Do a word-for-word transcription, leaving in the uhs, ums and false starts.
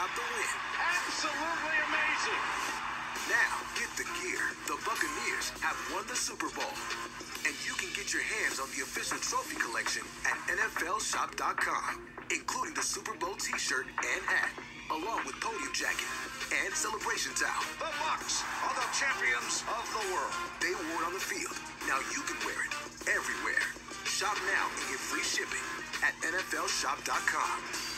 got the win. Absolutely amazing. Now, get the gear. The Buccaneers have won the Super Bowl. And you can get your hands on the official trophy collection at N F L shop dot com, including the Super Bowl t-shirt and hat, along with podium jacket and celebration towel. The Bucs are the champions of the world. They wore it on the field. Now you can wear it everywhere. Shop now and get free shipping at N F L shop dot com.